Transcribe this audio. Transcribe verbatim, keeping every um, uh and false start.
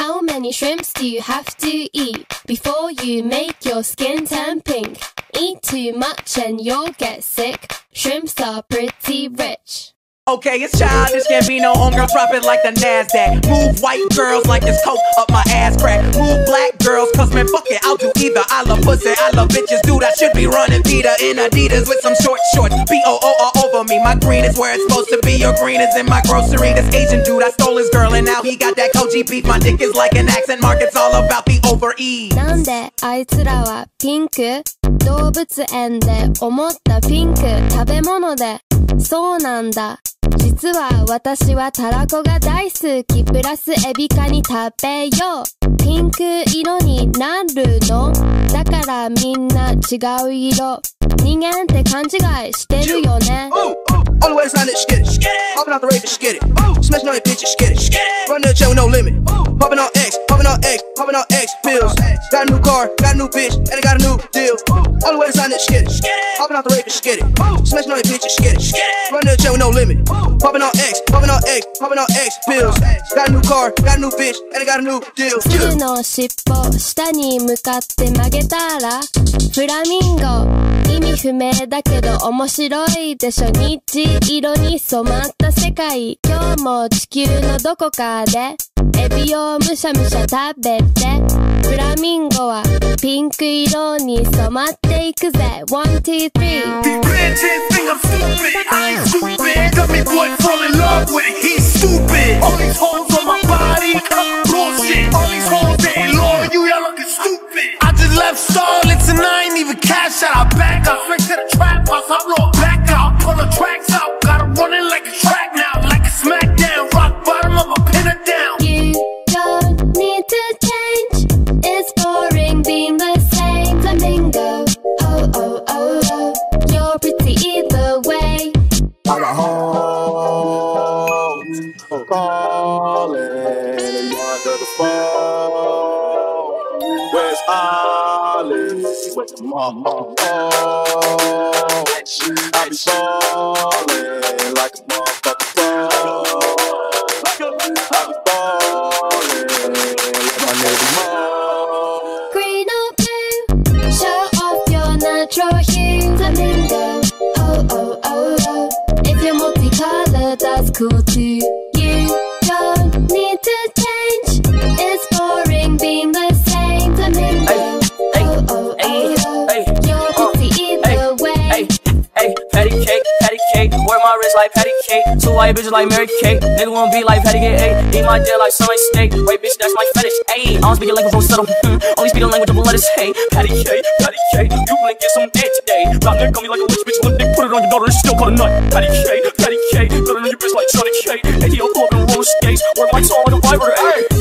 How many shrimps do you have to eat before you make your skin turn pink? Eat too much and you'll get sick. Shrimps are pretty rich. Okay, it's Childish Gambino, homegirl, drop it like the NASDAQ. Move white girls like this coke up my ass crack. Move black girls, cause man, fuck it, I'll do either. I love pussy, I love bitches, dude, I should be running Peter in Adidas with some short shorts. B O O all over me, my green is where it's supposed to be. Your green is in my grocery. This Asian dude, I stole his girl and now he got that Koji beef. My dick is like an accent mark, it's all about the over-ease. なんであいつらはピンク？動物園で思ったピンク食べ物でそうなんだ。実は私はたらこが大好きプラスエビカニ食べようピンク色になるのだからみんな違う色人間って勘違いしてるよね All the way to sign it, skid it. Hopping out the rave, just skid it. Smashing on your bitches, skid it. Run the show with no limit. Popping on X, popping on X, popping on X pills. Got a new car, got a new bitch, and I got a new deal. All the way to sign it, skid it. Hopping out the rave, just skid it. Smashing on your bitches, skid it. Run the show with no limit. Popping on X, popping on X, popping on X pills. Got a new car, got a new bitch, and I got a new deal. 鶴の尻尾下に向かって曲げたらフラミンゴ意味不明だけど面白いでしょ虹色に染まった世界今日も地球のどこかでエビをむしゃむしゃ食べてフラミンゴはピンク色に染まっていくぜ One, two, three These bitches think I'm stupid I ain't stupid Dummy boy fall in love with it He's stupid All these holes on my body Bullshit All these holes they ain't loyal You y'all looking stupid I just left Starlets and I ain't even cash out I back out Straight to the trap house I roll back out Pull the tracks out Gotta run it like a track now Like a smackdown Rock bottom I'ma pin it down You don't need to change It's boring being the same Flamingo Oh, oh, oh, oh You're pretty either way I got hoes calling and you under the phone. Where's Ollie? Where's your mama? Oh, I be falling like a motherfucking pro. I be falling like my nigga Mo. Green or blue Show off your natural hue Flamingo Oh, oh, oh, oh If you're multicolored, that's cool too You don't need to change It's boring being the same Flamingo Oh, oh, oh, oh You're pretty either way Hey, patty cake, patty cake, wear my wrist like patty cake. Two white bitches like Mary Kate. Nigga wanna be like patty cake, ayy. Eat my dick like sunrise steak. Wait, bitch, that's my fetish, ayy. I don't speak a language, don't settle, mm. Only speak a language of letters, hey. Patty cake, patty cake, you wanna get some head today. Rock nigga, me like a rich bitch, one dick, put it on your daughter, and still call it nut. Patty cake, patty cake, put it on your bitch like Johnny Cake. A T O pull up and roller skates, wear my song like a vibrator, ayy.